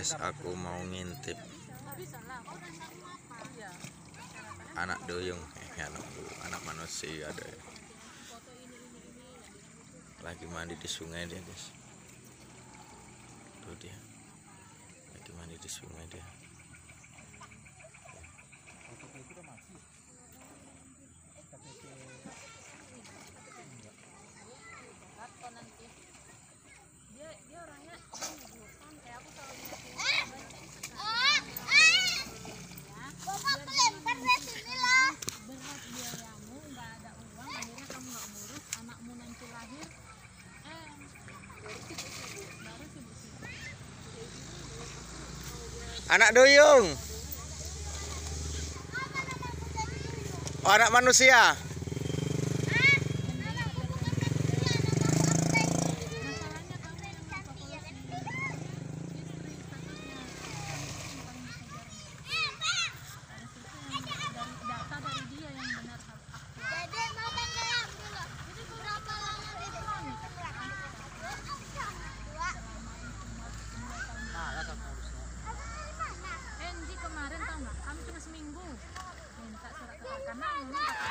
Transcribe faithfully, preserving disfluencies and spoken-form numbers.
guys, aku mau ngintip anak duyung, eh anak anak manusia ada ya. Lagi mandi di sungai dia guys. Tuh dia, lagi mandi di sungai dia. Anak duyung. Oh, anak manusia. Kemarin tau nggak, kami cuma seminggu minta surat keterangan,